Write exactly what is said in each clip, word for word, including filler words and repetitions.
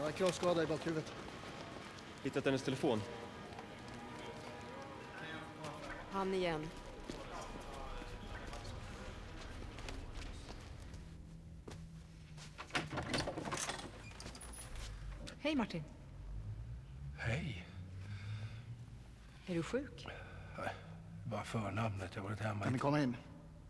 Jag har krossskada i bakhuvudet. Hittat hennes telefon. Han igen. Hej Martin. Hej. Är du sjuk? Bara förnamnet. Jag har varit hemma. Kan ni komma in?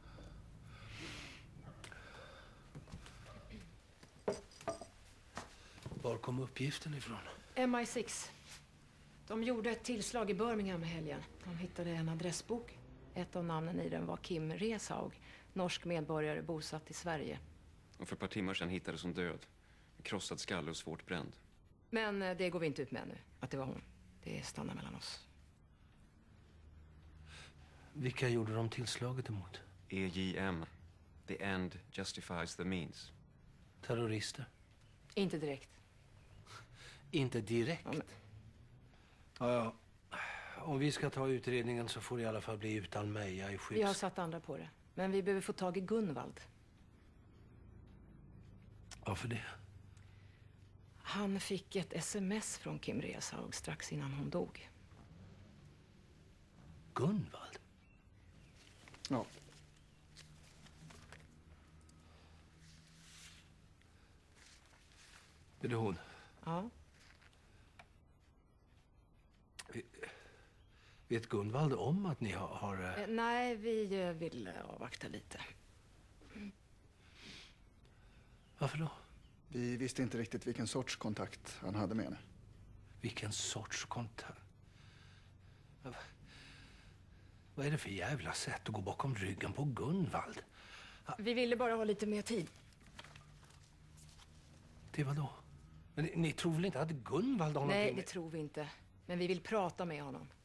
Var kom uppgiften ifrån? M I sex. De gjorde ett tillslag i Birmingham i helgen. De hittade en adressbok. Ett av namnen i den var Kim Reshaug, norsk medborgare bosatt i Sverige. Och för ett par timmar sedan hittades hon död. Med krossad skalle och svårt bränd. Men eh, det går vi inte ut med nu, att det var hon. Det stannar mellan oss. Vilka gjorde de tillslaget emot? E J M. The end justifies the means. Terrorister? Inte direkt. Inte direkt? Ja, men... ja, ja. Om vi ska ta utredningen så får det i alla fall bli utan mig. Jag är skydds... Vi har satt andra på det. Men vi behöver få tag i Gunvald. Varför det? Han fick ett sms från Kim Reshaug strax innan hon dog. Gunvald? Ja. Är det hon? Ja. Vet Gunvald om att ni har... har... Eh, nej, vi eh, vill eh, avvakta lite. Mm. Varför då? Vi visste inte riktigt vilken sorts kontakt han hade med henne. Vilken sorts kontakt? Vad är det för jävla sätt att gå bakom ryggen på Gunvald? Vi ville bara ha lite mer tid. Till vad då? Men ni, ni tror väl inte att Gunvald har Nej, någonting det med... tror vi inte. Men vi vill prata med honom.